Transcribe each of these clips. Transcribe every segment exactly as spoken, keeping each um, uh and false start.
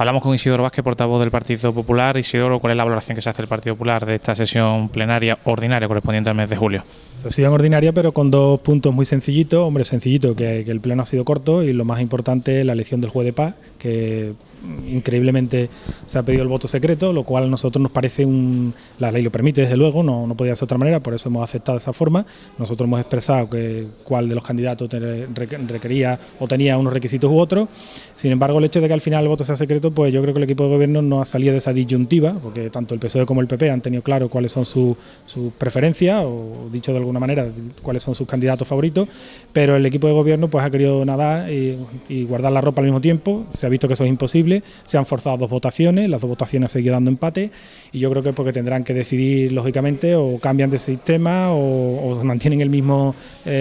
Hablamos con Isidoro Vázquez, portavoz del Partido Popular. Isidoro, ¿cuál es la valoración que se hace del Partido Popular de esta sesión plenaria ordinaria correspondiente al mes de julio? Sesión ordinaria, pero con dos puntos muy sencillitos. Hombre, sencillito, que, que el pleno ha sido corto, y lo más importante, la elección del juez de paz, que increíblemente se ha pedido el voto secreto, lo cual a nosotros nos parece un... La ley lo permite, desde luego, no, no podía ser de otra manera, por eso hemos aceptado esa forma. Nosotros hemos expresado que cuál de los candidatos requería o tenía unos requisitos u otros. Sin embargo, el hecho de que al final el voto sea secreto, pues yo creo que el equipo de gobierno no ha salido de esa disyuntiva, porque tanto el P S O E como el P P han tenido claro cuáles son sus su preferencias, o dicho de alguna manera, cuáles son sus candidatos favoritos, pero el equipo de gobierno pues ha querido nadar y, y guardar la ropa al mismo tiempo. Se ha visto que eso es imposible. Se han forzado dos votaciones, las dos votaciones han seguido dando empate, y yo creo que es porque tendrán que decidir, lógicamente, o cambian de sistema o, o mantienen el mismo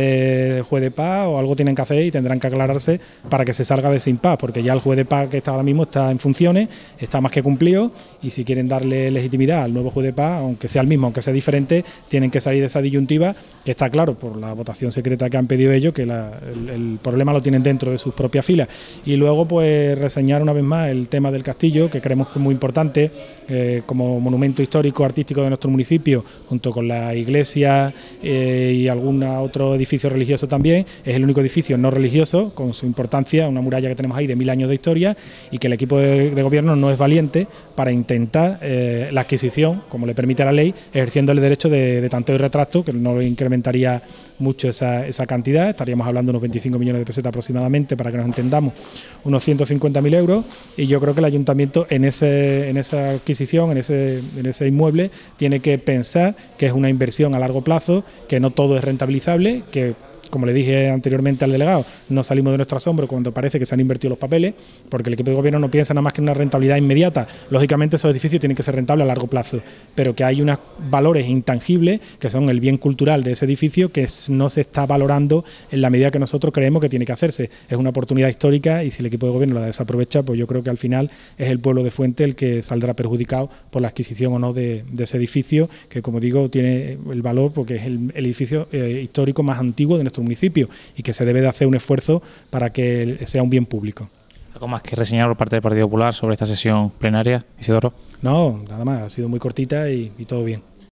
eh, juez de paz, o algo tienen que hacer y tendrán que aclararse para que se salga de ese impasse, porque ya el juez de paz que está ahora mismo está en funciones, está más que cumplido, y si quieren darle legitimidad al nuevo juez de paz, aunque sea el mismo, aunque sea diferente, tienen que salir de esa disyuntiva, que está claro por la votación secreta que han pedido ellos, que la, el, el problema lo tienen dentro de sus propias filas. Y luego pues reseñar una vez más el tema del castillo, que creemos que es muy importante eh, como monumento histórico artístico de nuestro municipio, junto con la iglesia eh, y algún otro edificio religioso también. Es el único edificio no religioso, con su importancia, una muralla que tenemos ahí de mil años de historia, y que el equipo de, de gobierno no es valiente para intentar eh, la adquisición, como le permite la ley, ejerciendo el derecho de, de tanteo y retracto, que no incrementaría mucho esa, esa cantidad. Estaríamos hablando de unos veinticinco millones de pesetas aproximadamente, para que nos entendamos, unos ciento cincuenta mil euros, y yo creo que el ayuntamiento en ese en esa adquisición, en ese, en ese inmueble, tiene que pensar que es una inversión a largo plazo, que no todo es rentabilizable, que, como le dije anteriormente al delegado, no salimos de nuestro asombro cuando parece que se han invertido los papeles, porque el equipo de gobierno no piensa nada más que en una rentabilidad inmediata. Lógicamente esos edificios tienen que ser rentables a largo plazo, pero que hay unos valores intangibles, que son el bien cultural de ese edificio, que no se está valorando en la medida que nosotros creemos que tiene que hacerse. Es una oportunidad histórica, y si el equipo de gobierno la desaprovecha, pues yo creo que al final es el pueblo de Fuente el que saldrá perjudicado por la adquisición o no de, de ese edificio, que, como digo, tiene el valor porque es el, el edificio eh, histórico más antiguo de nuestro municipio, y que se debe de hacer un esfuerzo para que sea un bien público. ¿Algo más que reseñar por parte del Partido Popular sobre esta sesión plenaria, Isidoro? No, nada más, ha sido muy cortita y, y todo bien.